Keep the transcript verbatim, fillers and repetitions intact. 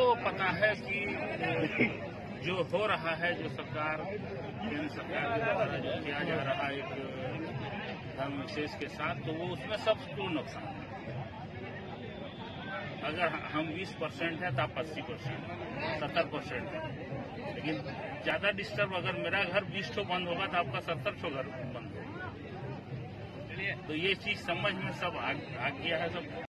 पता है कि जो हो रहा है, जो सरकार केंद्र सरकार के द्वारा जो किया जा रहा है एक धर्म विशेष के साथ, तो वो उसमें सबको नुकसान है। अगर हम बीस परसेंट है तो आप अस्सी परसेंट सत्तर परसेंट है, लेकिन ज्यादा डिस्टर्ब अगर मेरा घर बीस ठो बंद होगा तो आपका सत्तर ठो घर बंद होगा। तो ये चीज समझ में सब आ, आ गया है सब।